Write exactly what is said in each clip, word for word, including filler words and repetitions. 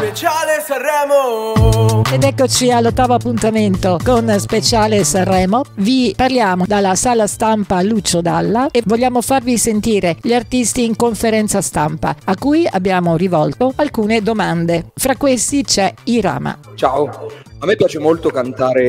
Speciale Sanremo! Ed eccoci all'ottavo appuntamento con Speciale Sanremo. Vi parliamo dalla sala stampa Lucio Dalla e vogliamo farvi sentire gli artisti in conferenza stampa a cui abbiamo rivolto alcune domande. Fra questi c'è Irama. Ciao, a me piace molto cantare,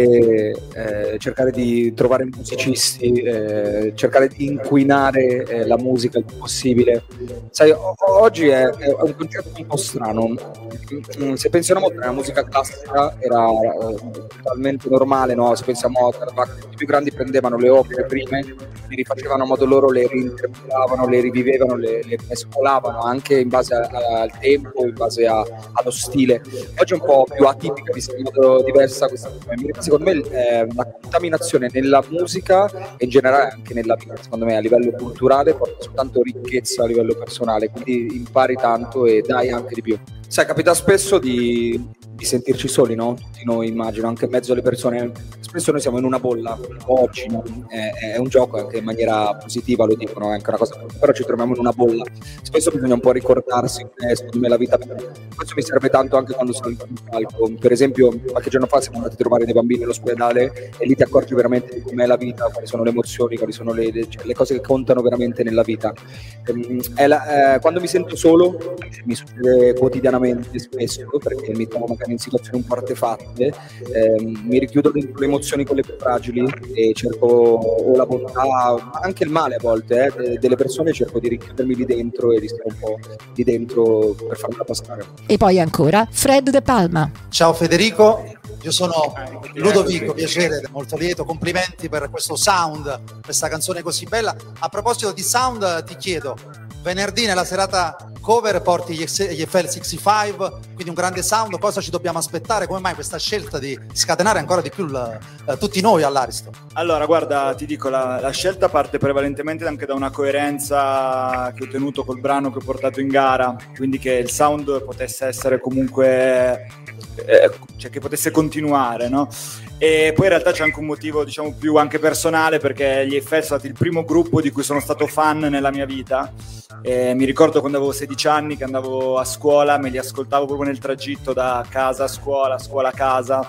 eh, cercare di trovare musicisti, eh, cercare di inquinare eh, la musica il più possibile. Sai, o- oggi è, è un concetto un po' strano. Mm, Se pensiamo molto alla musica classica era eh, totalmente normale, no? Se pensiamo a Mozart, Bach, i più grandi prendevano le opere prime, le rifacevano a modo loro, le reinterpretavano, le rivivevano, le, le mescolavano anche in base a- a- al tempo, in base a- allo stile. Oggi è un po' più atipica, vista in modo diversa questa cosa. Secondo me è una contaminazione nella musica e in generale anche nella vita, secondo me a livello culturale porta soltanto ricchezza a livello personale, quindi impari tanto e dai anche di più. Sai, capita spesso di, di sentirci soli, no? Tutti noi, immagino, anche in mezzo alle persone. Spesso noi siamo in una bolla, oggi, no? È, è un gioco anche in maniera positiva, lo dicono, è anche una cosa, però ci troviamo in una bolla. Spesso bisogna un po' ricordarsi che secondo me la vita, questo mi serve tanto anche quando sono in palco. Per esempio, qualche giorno fa siamo andati a trovare dei bambini all'ospedale e lì ti accorgi veramente di com'è la vita, quali sono le emozioni, quali sono le, le, le cose che contano veramente nella vita. Ehm, è la- eh, quando mi sento solo, mi succede quotidianamente spesso, perché mi trovo magari in situazioni un po' artefatte, ehm, mi richiudo dentro le emozioni quelle più fragili e cerco o la bontà, ma anche il male a volte, eh, de- delle persone, cerco di richiudermi lì dentro e di stare un po' lì dentro per farmela passare. E poi ancora Fred De Palma. Ciao Federico, io sono Ludovico, piacere, molto lieto, complimenti per questo sound, questa canzone così bella. A proposito di sound ti chiedo, venerdì nella serata cover porti gli X- gli F L sessantacinque, quindi un grande sound, cosa ci dobbiamo aspettare? Come mai questa scelta di scatenare ancora di più il- eh, tutti noi all'Aristo? Allora, guarda, ti dico, la, la scelta parte prevalentemente anche da una coerenza che ho tenuto col brano che ho portato in gara, quindi che il sound potesse essere comunque, eh, cioè che potesse continuare, no? E poi in realtà c'è anche un motivo, diciamo, più anche personale, perché gli Eiffel sono stati il primo gruppo di cui sono stato fan nella mia vita. E mi ricordo quando avevo sedici anni che andavo a scuola, me li ascoltavo proprio nel tragitto da casa a scuola, scuola a casa.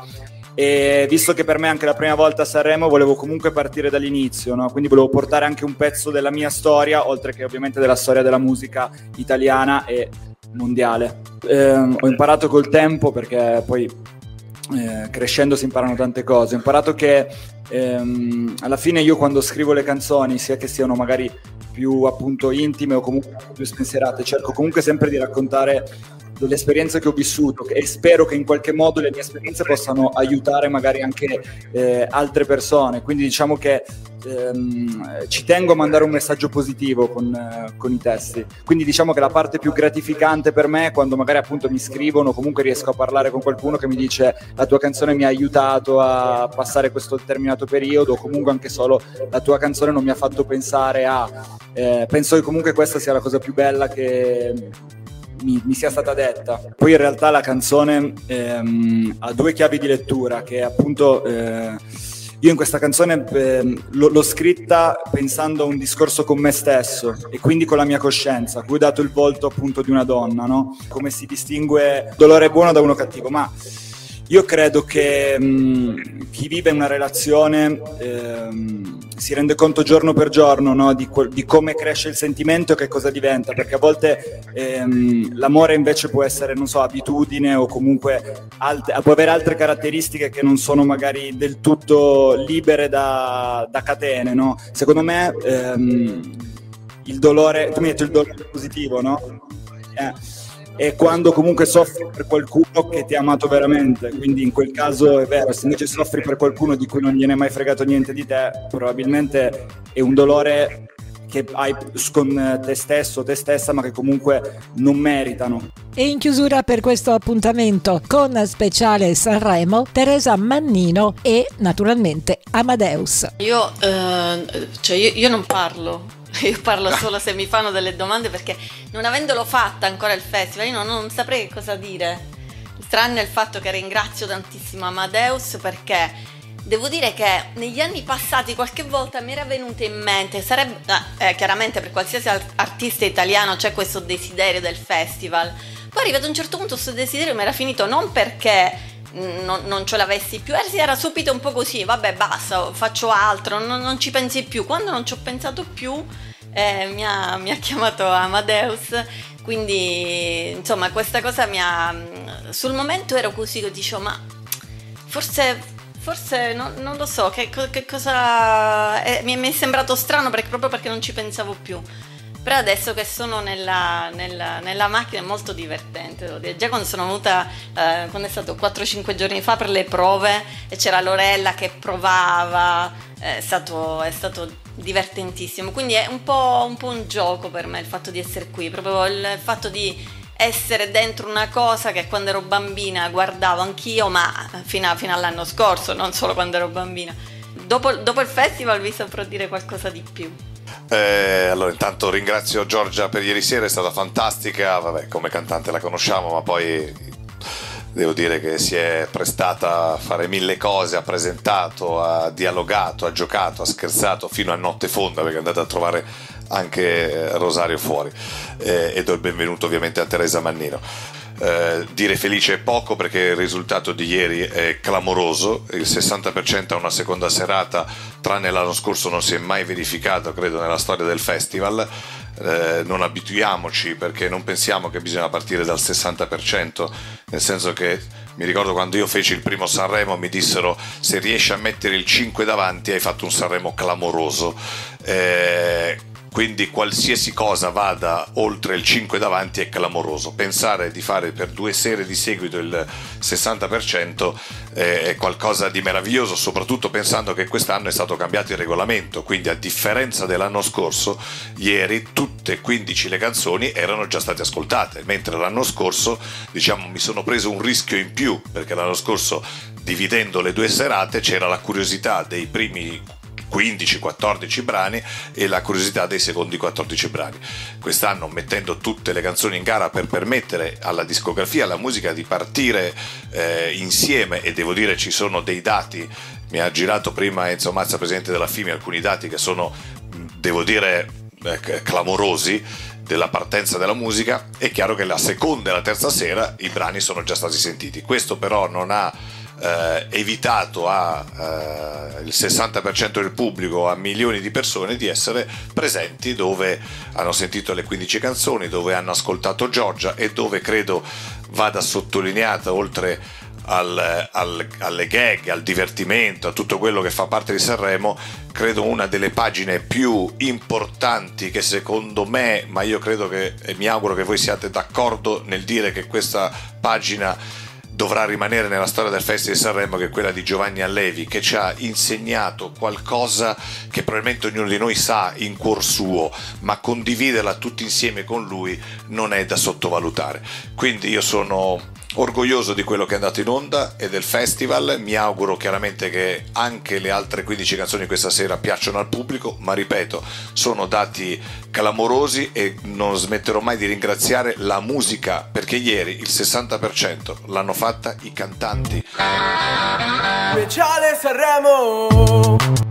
E visto che per me anche la prima volta a Sanremo volevo comunque partire dall'inizio, no? Quindi volevo portare anche un pezzo della mia storia, oltre che ovviamente della storia della musica italiana e mondiale. Eh, ho imparato col tempo, perché poi eh, crescendo si imparano tante cose. Ho imparato che ehm, alla fine io quando scrivo le canzoni, sia che siano magari più appunto intime o comunque più spensierate, cerco comunque sempre di raccontare delle esperienze che ho vissuto e spero che in qualche modo le mie esperienze possano aiutare magari anche eh, altre persone. Quindi diciamo che ehm, ci tengo a mandare un messaggio positivo con, eh, con i testi. Quindi diciamo che la parte più gratificante per me è quando magari appunto mi scrivono, comunque riesco a parlare con qualcuno che mi dice la tua canzone mi ha aiutato a passare questo determinato periodo, o comunque anche solo la tua canzone non mi ha fatto pensare a... Eh, penso che comunque questa sia la cosa più bella che Mi, mi sia stata detta. Poi in realtà la canzone ehm, ha due chiavi di lettura, che appunto eh, io in questa canzone eh, l'ho, l'ho scritta pensando a un discorso con me stesso e quindi con la mia coscienza, a cui ho dato il volto appunto di una donna, no? Come si distingue dolore buono da uno cattivo. Ma io credo che mh, chi vive una relazione ehm, si rende conto giorno per giorno, no, di, quel, di come cresce il sentimento e che cosa diventa, perché a volte ehm, l'amore invece può essere, non so, abitudine o comunque alt- può avere altre caratteristiche che non sono magari del tutto libere da, da catene, no? Secondo me ehm, il dolore, tu mi hai detto il dolore positivo, no? Eh. E quando comunque soffri per qualcuno che ti ha amato veramente, quindi in quel caso è vero, se invece soffri per qualcuno di cui non gliene è mai fregato niente di te, probabilmente è un dolore che hai con te stesso, te stessa, ma che comunque non meritano. E in chiusura per questo appuntamento con Speciale Sanremo, Teresa Mannino e naturalmente Amadeus. Io, eh, cioè io, io non parlo. Io parlo solo se mi fanno delle domande, perché non avendolo fatta ancora il festival io non, non saprei che cosa dire, tranne il fatto che ringrazio tantissimo Amadeus, perché devo dire che negli anni passati qualche volta mi era venuta in mente, sarebbe, eh, chiaramente per qualsiasi artista italiano c'è questo desiderio del festival, Poi arrivato a un certo punto questo desiderio mi era finito, non perché non, non ce l'avessi più, era subito un po' così, vabbè basta, faccio altro, non, non ci pensi più. Quando non ci ho pensato più eh, mi, ha, mi ha chiamato Amadeus, quindi insomma questa cosa mi ha... Sul momento ero così che dicevo, ma forse... Forse non, non lo so, che, che cosa... Eh, mi, mi è sembrato strano perché, proprio perché non ci pensavo più. Però adesso che sono nella, nella, nella macchina è molto divertente, devo dire. Già quando sono venuta, eh, quando è stato quattro cinque giorni fa per le prove, e c'era Lorella che provava, è stato, è stato divertentissimo. Quindi è un po', un po' un gioco per me il fatto di essere qui, proprio il fatto di essere dentro una cosa che quando ero bambina guardavo anch'io, ma fino, a, fino all'anno scorso, non solo quando ero bambina. Dopo, dopo il festival vi saprò dire qualcosa di più. Eh, allora intanto ringrazio Giorgia per ieri sera, è stata fantastica, vabbè, come cantante la conosciamo, ma poi devo dire che si è prestata a fare mille cose, ha presentato, ha dialogato, ha giocato, ha scherzato fino a notte fonda, perché è andata a trovare anche Rosario fuori, eh, e do il benvenuto ovviamente a Teresa Mannino. Eh, dire felice è poco, perché il risultato di ieri è clamoroso, il sessanta per cento a una seconda serata, tranne l'anno scorso, non si è mai verificato, credo, nella storia del festival. Eh, non abituiamoci, perché non pensiamo che bisogna partire dal sessanta per cento, nel senso che mi ricordo quando io feci il primo Sanremo mi dissero: se riesci a mettere il cinque davanti hai fatto un Sanremo clamoroso. eh, Quindi qualsiasi cosa vada oltre il cinque davanti è clamoroso. Pensare di fare per due sere di seguito il sessanta per cento è qualcosa di meraviglioso, soprattutto pensando che quest'anno è stato cambiato il regolamento. Quindi, a differenza dell'anno scorso, ieri tutte e quindici le canzoni erano già state ascoltate, mentre l'anno scorso, diciamo, mi sono preso un rischio in più, perché l'anno scorso, dividendo le due serate, c'era la curiosità dei primi quindici quattordici brani e la curiosità dei secondi quattordici brani. Quest'anno, mettendo tutte le canzoni in gara per permettere alla discografia, alla musica di partire eh, insieme, e devo dire ci sono dei dati, mi ha girato prima Enzo Mazza, presidente della F I M I, alcuni dati che sono, devo dire, eh, clamorosi, della partenza della musica. È chiaro che la seconda e la terza sera i brani sono già stati sentiti. Questo però non ha Eh, evitato al eh, sessanta per cento del pubblico, a milioni di persone, di essere presenti dove hanno sentito le quindici canzoni, dove hanno ascoltato Giorgia, e dove credo vada sottolineata, oltre al, al, alle gag, al divertimento, a tutto quello che fa parte di Sanremo, credo una delle pagine più importanti che secondo me, ma io credo che, e mi auguro che voi siate d'accordo nel dire che questa pagina dovrà rimanere nella storia del Festival di Sanremo, che è quella di Giovanni Allevi, che ci ha insegnato qualcosa che probabilmente ognuno di noi sa in cuor suo, ma condividerla tutti insieme con lui non è da sottovalutare. Quindi io sono orgoglioso di quello che è andato in onda e del festival. Mi auguro chiaramente che anche le altre quindici canzoni questa sera piacciono al pubblico, ma ripeto, sono dati clamorosi e non smetterò mai di ringraziare la musica, perché ieri il sessanta per cento l'hanno fatta i cantanti. Speciale Sanremo.